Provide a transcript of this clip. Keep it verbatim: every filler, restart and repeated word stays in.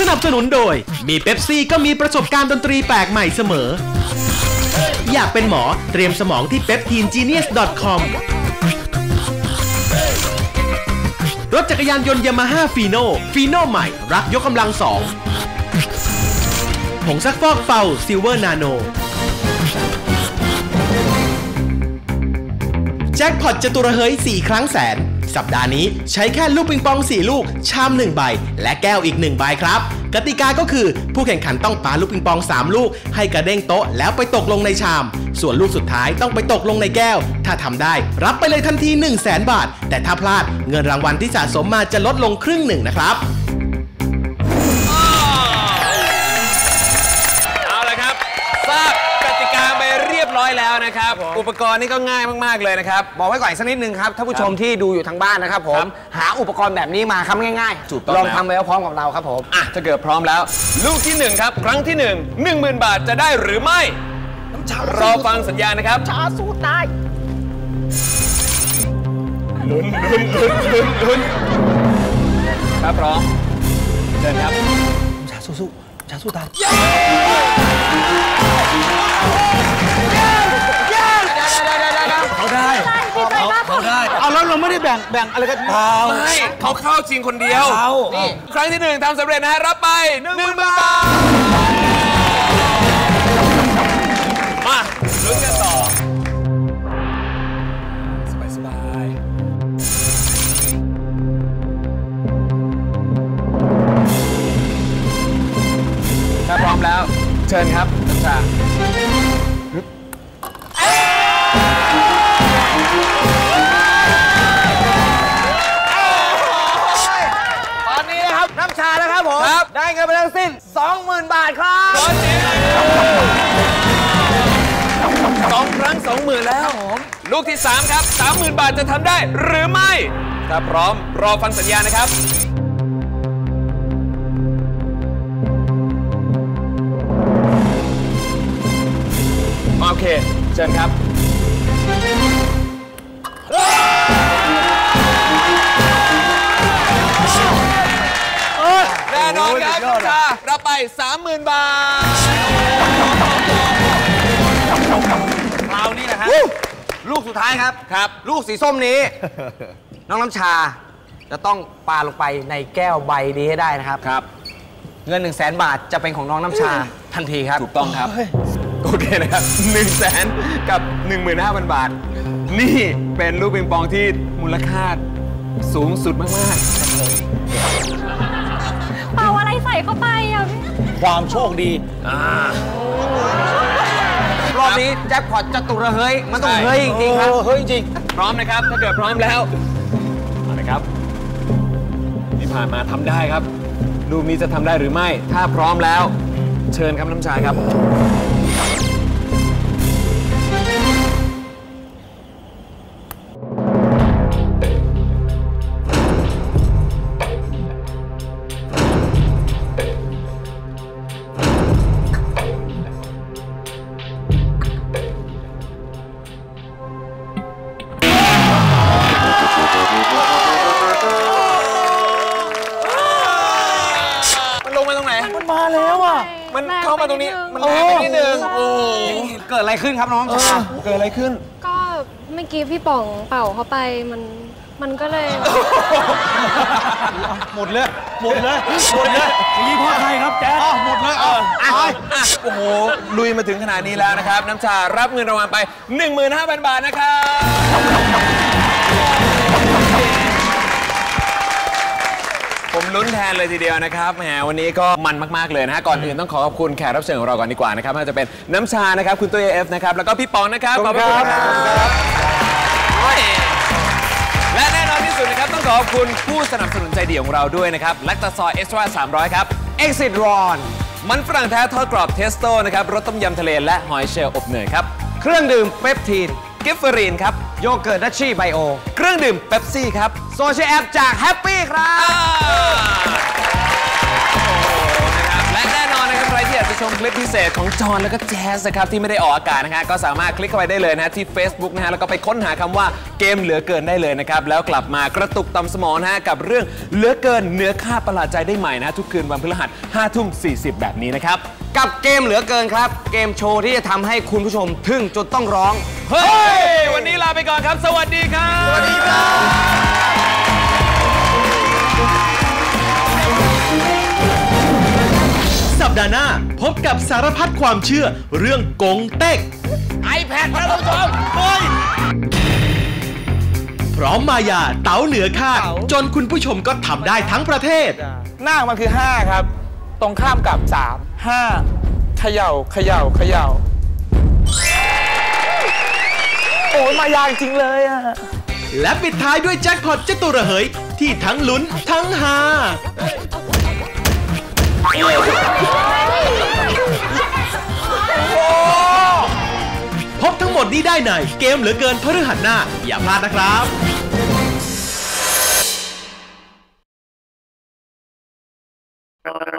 นับสนุนโดยมีเป๊ปซี่ก็มีประสบการณ์ดนตรีแปลกใหม่เสมออยากเป็นหมอเตรียมสมองที่ เปปทีนจีเนียส ดอท คอม รถจักรยานยนต์ยามาฮ่าฟีโน่ฟีโน่ใหม่รักยกกำลังสองผงซักฟอกเป่าซิลเวอร์นาโนแจ็คพอตจตุระเฮ้ยสี่ครั้งแสนสัปดาห์นี้ใช้แค่ลูกปิงปองสี่ลูกชามหนึ่งใบและแก้วอีกหนึ่งใบครับกติกาก็คือผู้แข่งขันต้องปาลูกปิงปองสามลูกให้กระเด้งโต๊ะแล้วไปตกลงในชามส่วนลูกสุดท้ายต้องไปตกลงในแก้วถ้าทำได้รับไปเลยทันที หนึ่งแสน บาทแต่ถ้าพลาดเงินรางวัลที่สะสมมาจะลดลงครึ่งหนึ่งนะครับเอาละครับทราบกติกาไปเรียบร้อยแล้วนะครับอุปกรณ์นี่ก็ง่ายมากๆเลยนะครับบอกไว้ก่อนสักนิดนึงครับท่านผู้ชมที่ดูอยู่ทางบ้านนะครับผมหาอุปกรณ์แบบนี้มาครับง่ายๆลองทำไปพร้อมกับเราครับผมอ่ะถ้าเกิดพร้อมแล้วลูกที่หนึ่งครับครั้งที่หนึ่ง หนึ่งหมื่น บาทจะได้หรือไม่รอฟังสัญญาณนะครับชาสู้ตายลุ้นลุ้นลุ้นลุ้นลุ้นครับพร้อมเชิญครับชาสู้สู้ชาสู้ตายเขาได้เขาได้เอาแล้วเราไม่ได้แบ่งแบ่งอะไรกันไม่เขาเข้าชิงคนเดียวนี่ครั้งที่หนึ่งทำสำเร็จนะรับไปหนึ่งหมื่นบาทมาลุ้นกันต่อสบายสบายถ้าพร้อมแล้วเชิญครับน้ำชาตอนนี้นะครับน้ำชาแล้วครับผมได้เงินไปทั้งสิ้น สองหมื่น บาทครับสองครั้ง สองหมื่น แล้วลูกที่สามครับ สามหมื่น บาทจะทำได้หรือไม่ถ้าพร้อมรอฟังสัญญาณนะครับโอเคเชิญครับแน่นอนครับน้ำชารับไป สามหมื่น บาทคราวนี้นะฮะลูกสุดท้ายครับครับลูกสีส้มนี้น้องน้ำชาจะต้องปาลงไปในแก้วใบนี้ให้ได้นะครับครับเงิน หนึ่งแสน บาทจะเป็นของน้องน้ำชาทันทีครับถูกต้องครับโอเคนะครับ หนึ่งแสน กับ หนึ่งหมื่นห้าพัน บาทนี่เป็นลูกปิงปองที่มูลค่าสูงสุดมากๆเป่าอะไรใส่เข้าไปอ่ะความโชคดีรอบนี้แจ็คพอตจตุระเฮ้ยมันต้องเฮ้ยจริงๆครับเฮ้ยจริงพร้อมนะครับถ้าเกิดพร้อมแล้วเอาละครับที่ผ่านมาทำได้ครับลูกนี้จะทำได้หรือไม่ถ้าพร้อมแล้วเชิญครับน้ำชาครับมันเข้ามาตรงนี้มันแรงไปนิดนึงโอ้เกิดอะไรขึ้นครับน้องชาเกิดอะไรขึ้นก็เมื่อกี้พี่ป๋องเป่าเข้าไปมันมันก็เลยหมดเลยหมดเลยหมดเลยนี่พ่อใครครับแจ๊คหมดเลยอ่ะโอ้โหลุยมาถึงขนาดนี้แล้วนะครับน้ำชารับเงินรางวัลไป หนึ่งหมื่นห้าพัน บาทนะครับผมลุ้นแทนเลยทีเดียวนะครับแหมวันนี้ก็มันมากๆเลยนะฮะก่อนอื่นต้องขอขอบคุณแขกรับเชิญของเราก่อนดีกว่านะครับไม่ว่าจะเป็นน้ำชานะครับคุณตุ้ย เอฟ นะครับแล้วก็พี่ปองนะครับขอบคุณครับและแน่นอนที่สุดนะครับต้องขอบคุณผู้สนับสนุนใจดีของเราด้วยนะครับแลคตาซอยเอ็กซ์ตร้าสามร้อยครับ Exit Ron มันฝรั่งแท้ทอดกรอบเทสโต้นะครับรสต้มยำทะเลและหอยเชลล์อบเนยครับเครื่องดื่มเปปทีนกิฟเฟอรีนครับโยเกิร์ตดัชชี่ไบโอเครื่องดื่มเป๊ปซี่ครับโซเชียลแอปจากแฮปปี้ครับและแน่นอนนะครับใครที่อยากจะชมคลิปพิเศษของจอห์นแล้วก็แจ๊สนะครับที่ไม่ได้ออกอากาศนะฮะก็สามารถคลิกเข้าไปได้เลยนะที่ Facebook นะฮะแล้วก็ไปค้นหาคำว่าเกมเหลือเกินได้เลยนะครับแล้วกลับมากระตุกต่อมสมองนะฮะกับเรื่องเหลือเกินเหนือค่าประหลาดใจได้ใหม่นะทุกคืนวันพฤหัสห้าทุ่มสี่สิบแบบนี้นะครับกับเกมเหลือเกินครับเกมโชว์ที่จะทำให้คุณผู้ชมทึ่งจนต้องร้องเฮ้ยวันนี้ลาไปก่อนครับสวัสดีครับสวัสดีครับสัปดาห์หน้าพบกับสารพัดความเชื่อเรื่องกงเต็ก iPad ครับท่านผู้ชมเฮ้ยพร้อมมายาเต๋าเหนือคาดจนคุณผู้ชมก็ทำได้ทั้งประเทศหน้ามันคือห้าครับตรงข้ามกับสาม ห้าเขย่าเขย่าเขย่าโอ้ยมายาจริงเลยอะและปิดท้ายด้วยแจ็คพอตจตุระเหยที่ทั้งลุ้นทั้งฮาพบทั้งหมดนี้ได้ในเกมเหลือเกินพฤหัสหน้าอย่าพลาดนะครับ